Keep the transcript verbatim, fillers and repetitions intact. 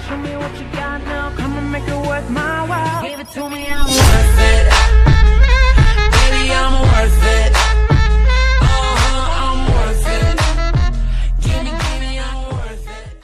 Show me what you got now, come and make it worth my while. Give it to me, I'm